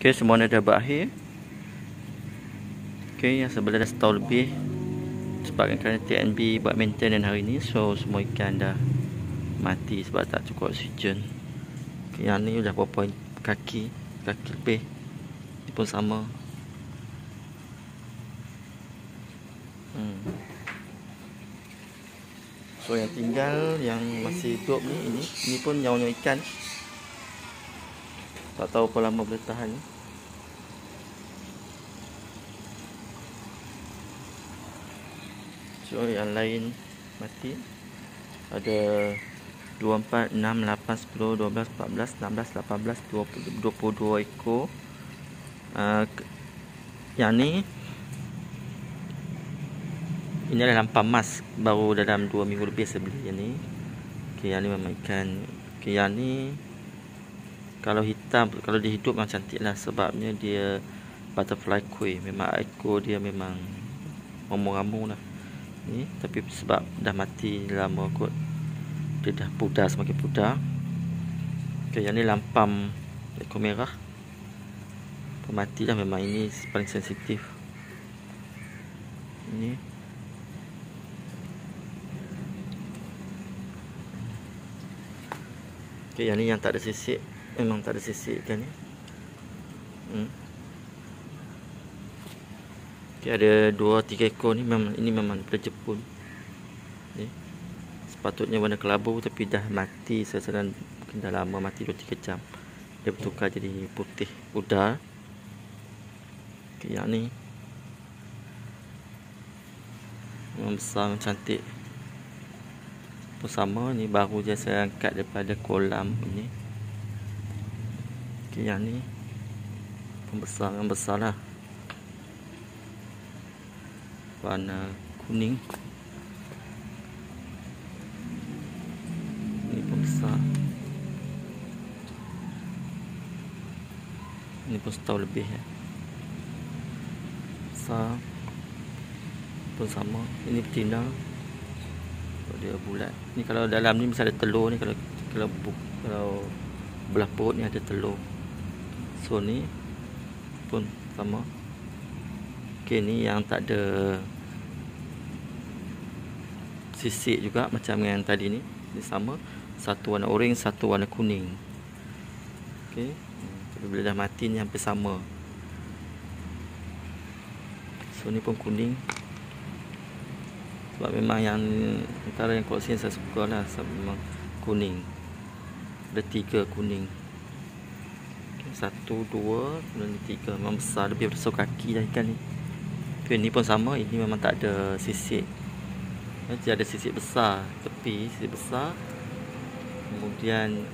Okey, semua dah berakhir. Okey, yang sebelah dah setahun lebih. Sebabkan kerana TNB buat maintenance hari ni, so semua ikan dah mati sebab tak cukup oksigen. Okay, yang ni dah berapa kaki lebih. Ni pun sama. So yang tinggal yang masih hidup ni, ini pun nyawa ikan. Tak tahu berapa lama boleh tahan ni. So yang lain mati. Ada 2, 4, 6, 8, 10, 12, 14, 16, 18, 22 ekor. Yang ni ini adalah lampam emas, baru dalam 2 minggu lebih saya beli yang ni. Okay, yang ni memang ikan. Okay, yang ni kalau hitam, kalau dia hidup memang cantik lah, sebabnya dia butterfly koi. Memang ekor dia memang ramai-ramai lah ni, tapi sebab dah mati lama kot, dia dah pudar, semakin pudar. Okay, yang ni lampam ekor merah, mati lah. Memang ini paling sensitif ni. Okay, yang ni yang tak ada sisik, memang tak ada sisik ikan ni. Okay, ada 2-3 ekor ni memang, ini memang daripada Jepun ni. Sepatutnya warna kelabu tapi dah mati sesaran, mungkin dah lama mati 2-3 jam. Dia bertukar jadi putih pudar. Okay, yang ni memang besar, cantik pun sama. Ni baru je saya angkat daripada kolam ni. Okay, yang ni pun besar, yang besar lah, warna kuning. Ni pun besar, ni pun setahun lebih ya. Besar pun sama. Ini betina, dia bulat. Ni kalau dalam ni mesti ada telur ni, kalau belah perut ni ada telur. So ni pun sama. Okay, ni yang tak ada sisik juga macam yang tadi ni. Ni sama, satu warna oren, satu warna kuning. Okay, bila dah mati ni hampir sama. So ni pun kuning, sebab memang yang antara yang koleksi yang saya suka lah, sebab memang kuning. Ada 3 kuning. Okay, 1, 2 dan 3. Memang besar, lebih besar kaki dah ikan ni. Okay, ni pun sama, ini memang tak ada sisik. Dia ada sisik besar, tepi sisik besar. Kemudian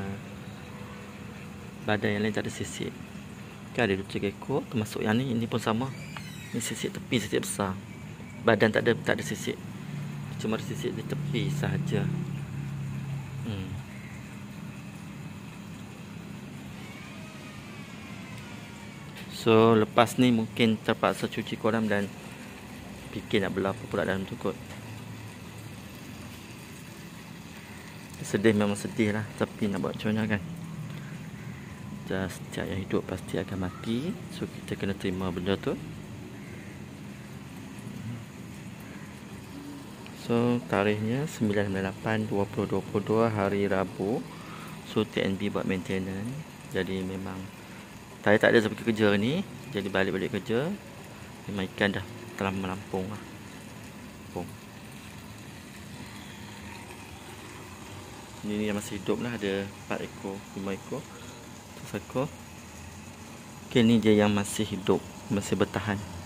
badan yang lain tak ada sisik. Okay, ada 2-3 ekor, termasuk yang ni. Ini pun sama. Ni sisik tepi, sisik besar. Badan tak ada sisik, cuma ada sisik di tepi sahaja. So lepas ni mungkin terpaksa cuci kolam dan fikir nak belah apa pula dalam tu kot. Sedih, memang sedih lah, tapi nak buat macam mana kan. Setiap yang hidup pasti akan mati, so kita kena terima benda tu. So tarikhnya 9/8/2022, hari Rabu. So TNB buat maintenance, jadi memang saya tak ada sampai kerja ni, jadi balik kerja memang ikan dah telah melampung lah. Ini yang masih hidup lah, ada 4 ekor, 5 ekor, 1 ekor. Okay, ni dia yang masih hidup, masih bertahan.